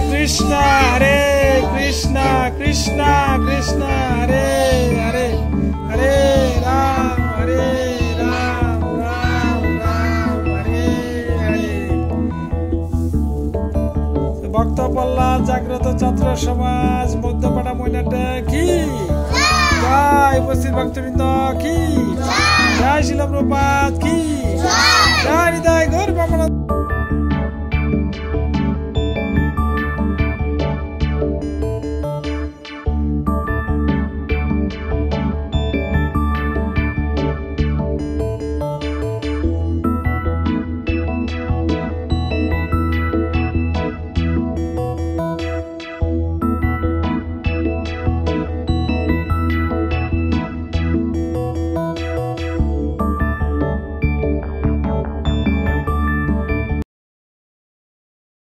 कृष्ण हरे कृष्ण कृष्ण कृष्ण हरे हरे हरे राम राम राम हरे हरे। भक्त प्रह्लाद जाग्रत छत्र समाज मध्यपाडा मैनाटा की जय। उपस्थित भक्तवृन्द की जय। शिल प्रभुपाद की जय। हृदय गौर